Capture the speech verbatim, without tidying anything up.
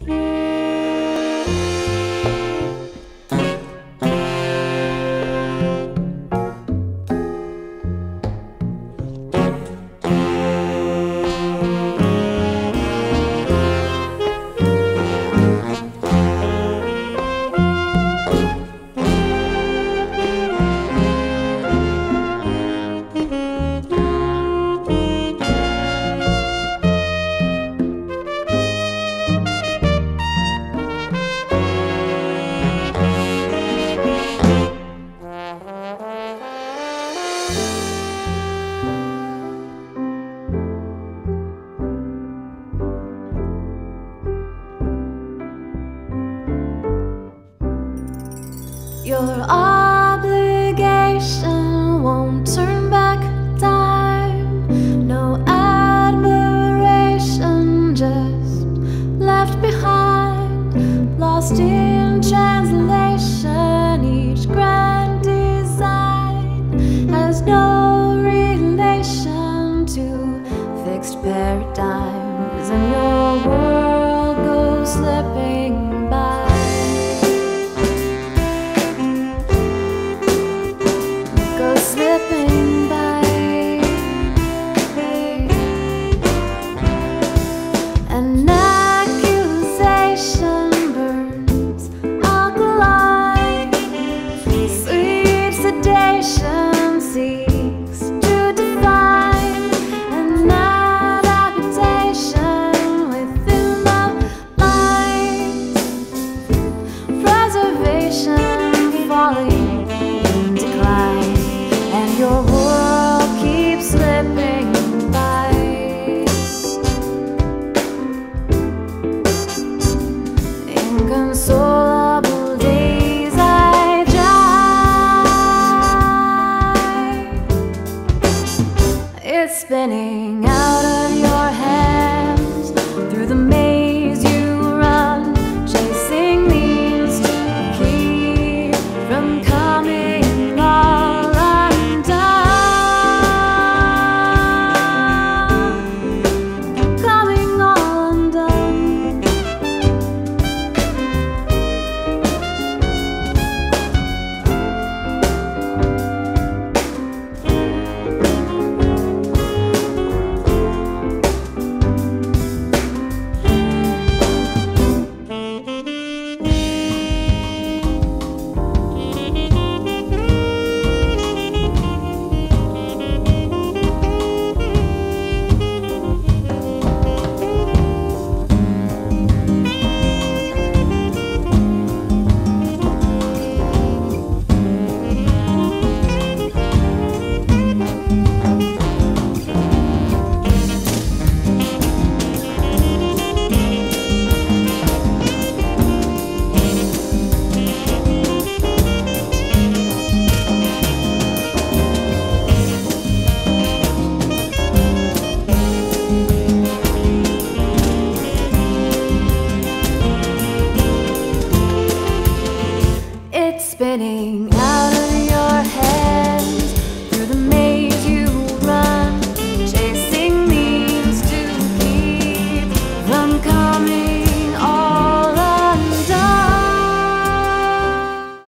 Your obligation won't turn back time. No admiration, just left behind. Lost in translation, each grand design has no relation to fixed paradigms, and your world goes slipping by. Slipping by, an accusation burns alkaline. Sweet sedation seeks to define an adaptation within the lines. Preservation falling in decline, and your world keeps slipping by. Inconsolable days I drive. It's spinning out of your hands through the maze.